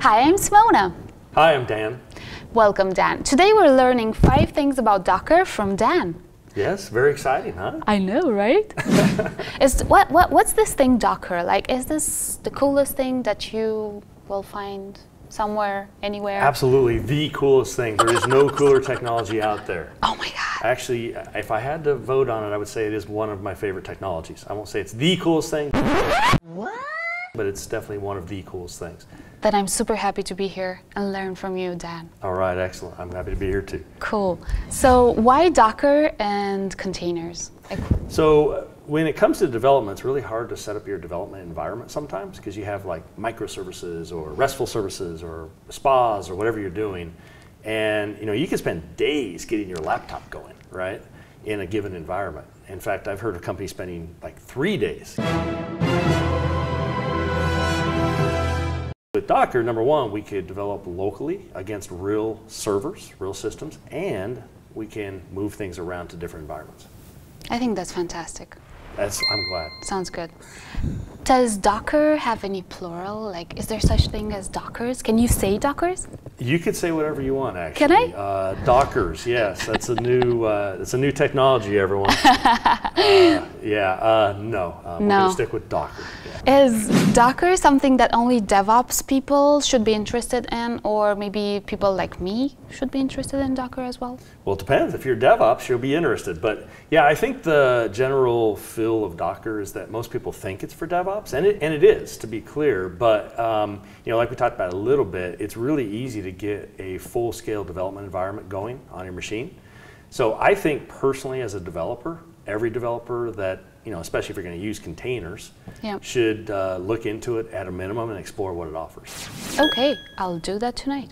Hi, I'm Simona. Hi, I'm Dan. Welcome, Dan. Today we're learning 5 things about Docker from Dan. Yes, very exciting, huh? I know, right? What's this thing Docker? Like, is this the coolest thing that you will find somewhere, anywhere? Absolutely, the coolest thing. There is no cooler technology out there. Oh my God. Actually, if I had to vote on it, I would say it is one of my favorite technologies. I won't say it's the coolest thing, What? but it's definitely one of the coolest things. Then I'm super happy to be here and learn from you, Dan. All right, excellent. I'm happy to be here too. Cool. So why Docker and containers? So when it comes to development, it's really hard to set up your development environment sometimes because you have like microservices or RESTful services or spas or whatever you're doing. And you can spend days getting your laptop going, right, in a given environment. In fact, I've heard of companies spending like 3 days. With Docker, number one, we could develop locally against real servers, real systems, and we can move things around to different environments. I think that's fantastic. I'm glad. Sounds good. Does Docker have any plural? Like, is there such thing as Dockers? Can you say Dockers? You could say whatever you want, actually. Can I? Dockers, yes. That's a new technology, everyone. No. We're going to stick with Docker. Yeah. Is Docker something that only DevOps people should be interested in, or maybe people like me should be interested in Docker as well? Well, it depends. If you're DevOps, you'll be interested. But yeah, I think the general feel of Docker is that most people think it's for DevOps, and it is, to be clear. But like we talked about a little bit, it's really easy to get a full-scale development environment going on your machine. So I think personally, as a developer, every developer that especially if you're going to use containers, should look into it at a minimum and explore what it offers. Okay, I'll do that tonight.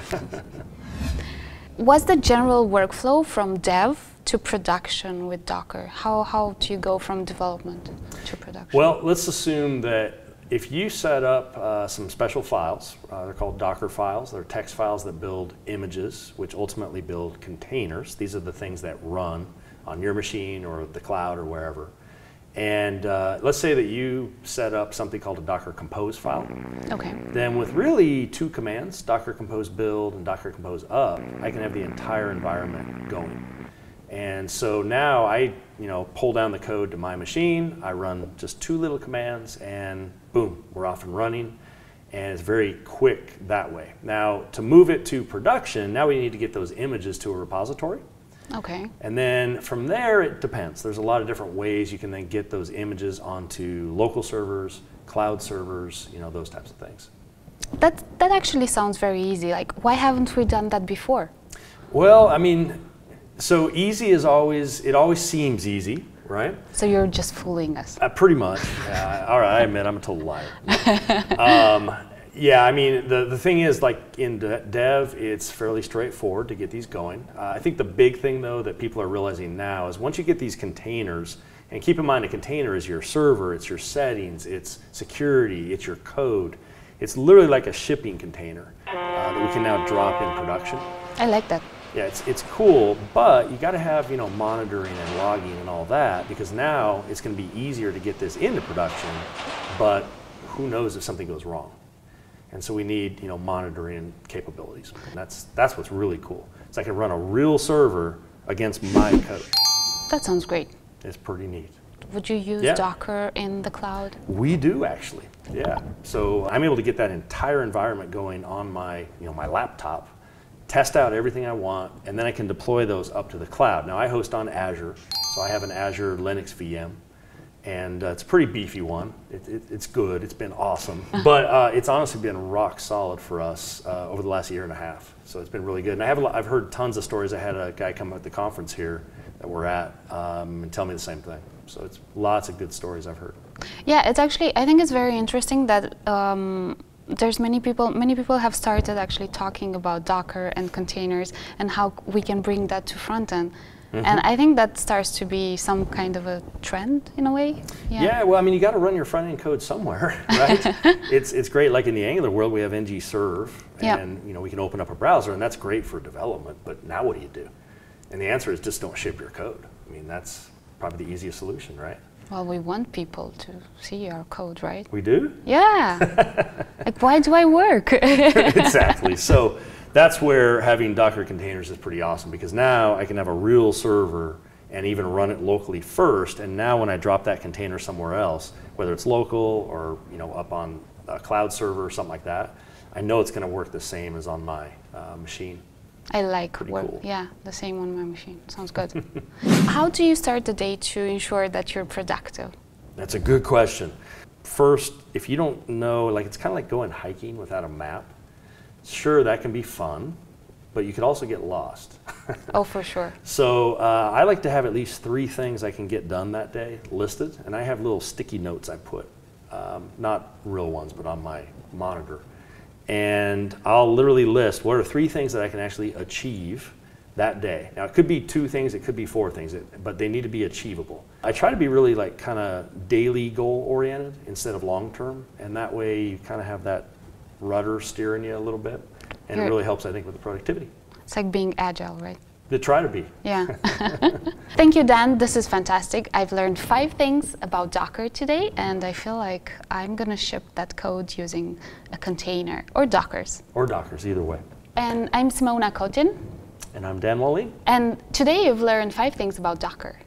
What's the general workflow from dev to production with Docker? How do you go from development to production? Well, let's assume that if you set up some special files, they're called Docker files, they're text files that build images, which ultimately build containers. These are the things that run on your machine or the cloud or wherever. And let's say that you set up something called a Docker Compose file. Okay. Then with really 2 commands, Docker Compose build and Docker Compose up, I can have the entire environment going. And so now I pull down the code to my machine, I run just 2 little commands, and boom, we're off and running. And it's very quick that way. Now to move it to production, now we need to get those images to a repository. Okay. And then from there, it depends. There's a lot of different ways you can then get those images onto local servers, cloud servers, those types of things. That actually sounds very easy. Like, why haven't we done that before? Well, I mean, so easy is it always seems easy, right? So you're just fooling us. Pretty much. All right, I admit I'm a total liar. Yeah, I mean, the thing is, like in dev, it's fairly straightforward to get these going. I think the big thing, though, that people are realizing now is once you get these containers, and keep in mind a container is your server, it's your settings, it's security, it's your code. It's literally like a shipping container that we can now drop in production. I like that. Yeah, it's cool, but you got to have monitoring and logging and all that, because now it's going to be easier to get this into production, but who knows if something goes wrong. And so we need, monitoring capabilities. And that's what's really cool. So I can run a real server against my code. That sounds great. It's pretty neat. Would you use Docker in the cloud? We do, actually. Yeah. So I'm able to get that entire environment going on my, my laptop, test out everything I want, and then I can deploy those up to the cloud. Now I host on Azure, so I have an Azure Linux VM. And it's a pretty beefy one. It's good. It's been awesome. But it's honestly been rock solid for us over the last 1.5 years. So it's been really good. And I've heard tons of stories. I had a guy come at the conference here that we're at and tell me the same thing. So it's lots of good stories I've heard. Yeah, it's actually, I think it's very interesting that there's many people have started actually talking about Docker and containers and how we can bring that to front end. And I think that starts to be some kind of a trend in a way. Yeah, well, I mean, you got to run your front end code somewhere, right? It's great. Like in the Angular world, we have ng-serve, and we can open up a browser, and that's great for development. But now what do you do? And the answer is just don't ship your code. I mean, that's probably the easiest solution, right? Well, we want people to see our code, right? We do? Yeah. Like, why do I work? Exactly. So that's where having Docker containers is pretty awesome, because now I can have a real server and even run it locally first. And now when I drop that container somewhere else, whether it's local or up on a cloud server or something like that, I know it's going to work the same as on my machine. I like work. Cool. Yeah, the same on my machine. Sounds good. How do you start the day to ensure that you're productive? That's a good question. First, if you don't know, like, it's kind of like going hiking without a map. Sure, that can be fun, but you could also get lost. Oh, for sure. So I like to have at least 3 things I can get done that day listed, and I have little sticky notes I put, not real ones, but on my monitor. And I'll literally list what are 3 things that I can actually achieve that day. Now, it could be 2 things, it could be 4 things, but they need to be achievable. I try to be really like kind of daily goal oriented instead of long term, and that way you kind of have that rudder steering you a little bit, and it really helps, I think, with the productivity. It's like being agile, right? To try to be. Yeah. Thank you, Dan. This is fantastic. I've learned 5 things about Docker today, and I feel like I'm going to ship that code using a container or Dockers. Or Dockers, either way. And I'm Simona Cotin. And I'm Dan Wahlin. And today you've learned 5 things about Docker.